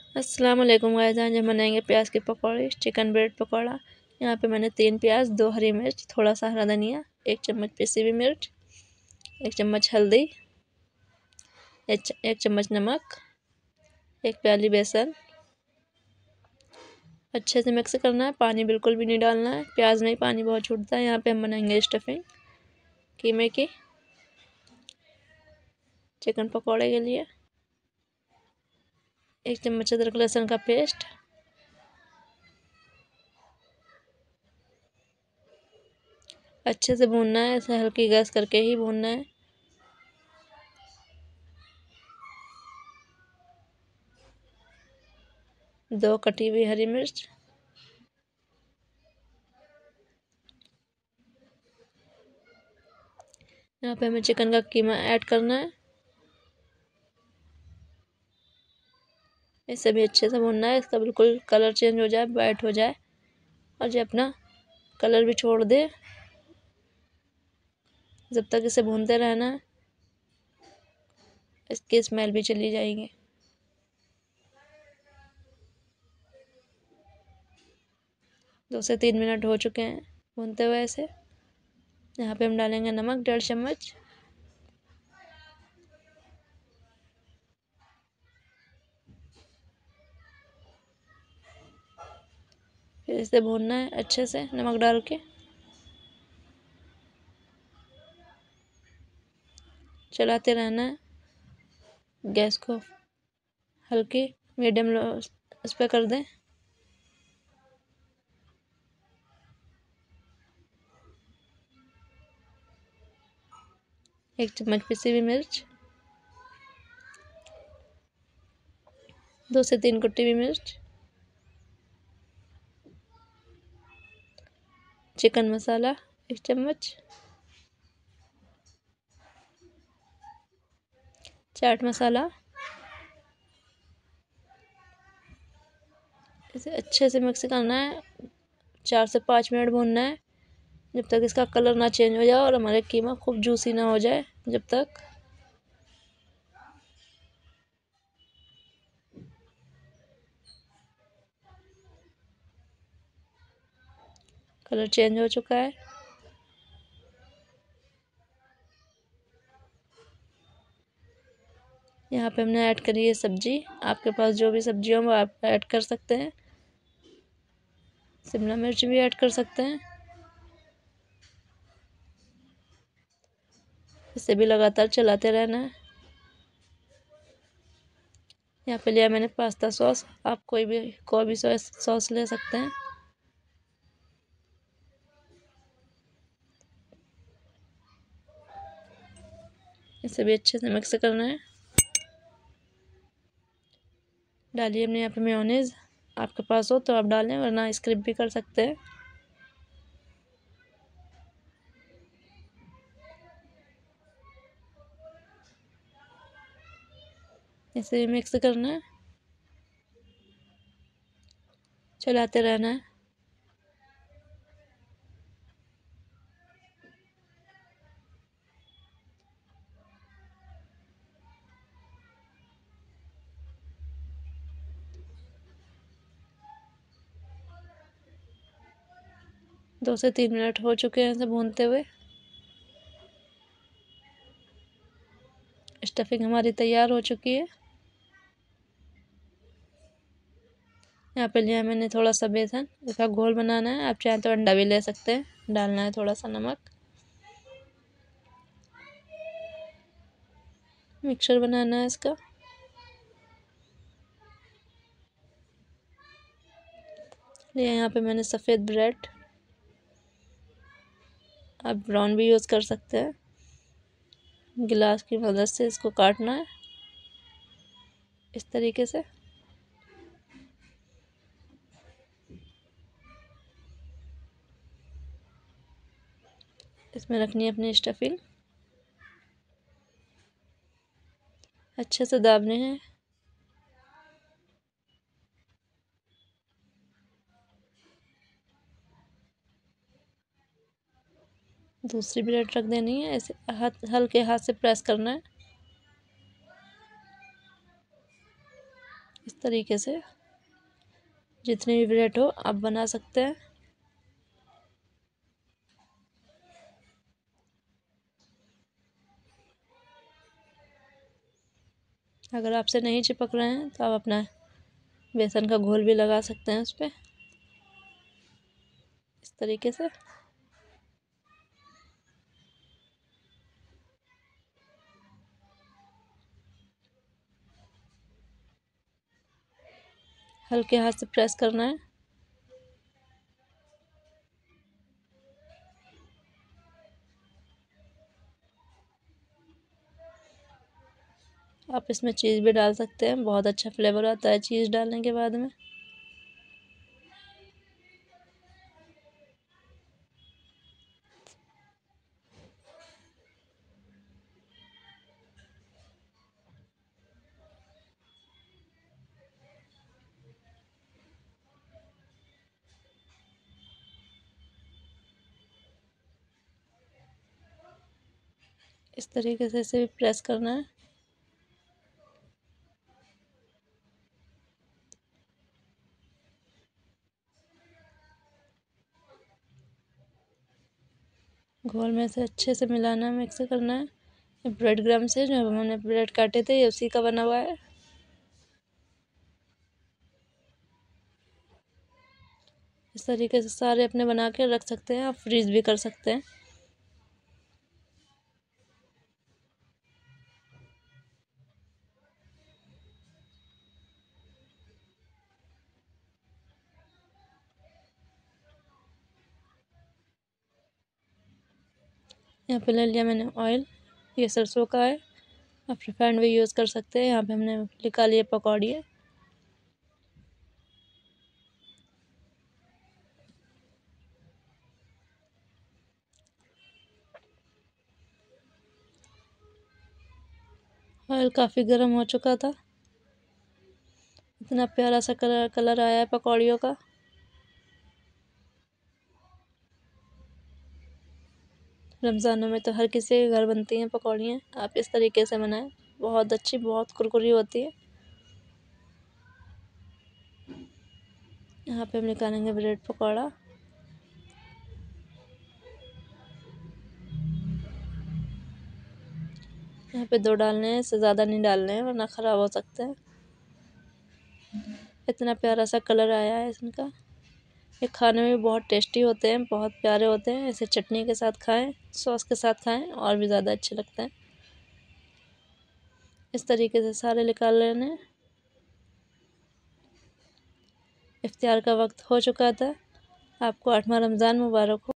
अस्सलाम वालेकुम गाइस। आज हम बनाएंगे प्याज के पकौड़े, चिकन ब्रेड पकौड़ा। यहाँ पे मैंने 3 प्याज, 2 हरी मिर्च, थोड़ा सा हरा धनिया, 1 चम्मच पिसी हुई मिर्च, 1 चम्मच हल्दी, 1 चम्मच नमक, 1 प्याली बेसन। अच्छे से मिक्स करना है, पानी बिल्कुल भी नहीं डालना है। प्याज में ही पानी बहुत छूटता है। यहाँ पे हम बनाएंगे स्टफिंग कीमे की चिकन पकौड़े के लिए। 1 चम्मच अदरक लहसुन का पेस्ट, अच्छे से भूनना है। इसे हल्की गैस करके ही भूनना है। दो कटी हुई हरी मिर्च, यहाँ पे हमें चिकन का कीमा ऐड करना है। इसे भी अच्छे से भूनना है। इसका बिल्कुल कलर चेंज हो जाए, वाइट हो जाए और ये अपना कलर भी छोड़ दे, जब तक इसे भूनते रहना है। इसकी स्मेल भी चली जाएगी। 2 से 3 मिनट हो चुके हैं भूनते हुए इसे। यहाँ पे हम डालेंगे नमक 1.5 चम्मच, फिर इसे भूनना है अच्छे से नमक डाल के। चलाते रहना है। गैस को हल्की मीडियम लो इस पर कर दें। एक चम्मच पिसी हुई मिर्च, 2 से 3 कुटी हुई मिर्च, चिकन मसाला 1 चम्मच, चाट मसाला। इसे अच्छे से मिक्स करना है। 4 से 5 मिनट भूनना है, जब तक इसका कलर ना चेंज हो जाए और हमारे कीमा खूब जूसी ना हो जाए। जब तक कलर चेंज हो चुका है। यहाँ पे हमने ऐड करी है सब्जी। आपके पास जो भी सब्जी हो वो आप ऐड कर सकते हैं। शिमला मिर्च भी ऐड कर सकते हैं। इसे भी लगातार चलाते रहना है। यहाँ पे लिया मैंने पास्ता सॉस। आप कोई भी सॉस ले सकते हैं। इसे भी अच्छे से मिक्स करना है। डालिए हमने यहाँ पे मेयोनेज़। आपके पास हो तो आप डालें, वरना स्किप भी कर सकते हैं। इसे भी मिक्स करना है, चलाते रहना है। दो से 3 मिनट हो चुके हैं इसे भूनते हुए। स्टफिंग हमारी तैयार हो चुकी है। यहाँ पे लिया मैंने थोड़ा सा बेसन। इसका घोल बनाना है। आप चाहें तो अंडा भी ले सकते हैं। डालना है थोड़ा सा नमक। मिक्सचर बनाना है इसका। लिया यहाँ पे मैंने सफ़ेद ब्रेड। आप ब्राउन भी यूज़ कर सकते हैं। गिलास की मदद से इसको काटना है इस तरीके से। इसमें रखनी है अपनी स्टफिंग। अच्छे से दाबने हैं। दूसरी ब्रेड रख देनी है। ऐसे हल्के हाथ से प्रेस करना है। इस तरीके से जितनी भी ब्रेड हो आप बना सकते हैं। अगर आपसे नहीं चिपक रहे हैं तो आप अपना बेसन का घोल भी लगा सकते हैं उस पर, इस तरीके से। हल्के हाथ से प्रेस करना है। आप इसमें चीज़ भी डाल सकते हैं, बहुत अच्छा फ्लेवर आता है चीज़ डालने के बाद में। इस तरीके से इसे भी प्रेस करना है। घोल में से अच्छे से मिलाना है, मिक्स करना है। ये ब्रेड क्रम्ब से जो हमने ब्रेड काटे थे ये उसी का बना हुआ है। इस तरीके से सारे अपने बना के रख सकते हैं, आप फ्रीज भी कर सकते हैं। यहाँ पे ले लिया मैंने ऑयल, ये सरसों का है, आप रिफाइंड भी यूज़ कर सकते हैं। यहाँ पे हमने निकाली है पकौड़ी है। ऑयल काफ़ी गर्म हो चुका था। इतना प्यारा सा कलर आया है पकौड़ियों का। रमज़ानों में तो हर किसी के घर बनती हैं पकौड़ियाँ, आप इस तरीके से बनाएं, बहुत अच्छी, बहुत कुरकुरी होती है। यहाँ पे हम निकालेंगे ब्रेड पकौड़ा। यहाँ पे 2 डालने हैं, इससे ज़्यादा नहीं डालने हैं वरना ख़राब हो सकते हैं। इतना प्यारा सा कलर आया है इनका। ये खाने में भी बहुत टेस्टी होते हैं, बहुत प्यारे होते हैं। इसे चटनी के साथ खाएं, सॉस के साथ खाएं, और भी ज़्यादा अच्छे लगते हैं। इस तरीके से सारे निकाल लेने हैं। इफ्तियार का वक्त हो चुका था। आपको 8वां रमज़ान मुबारक हो।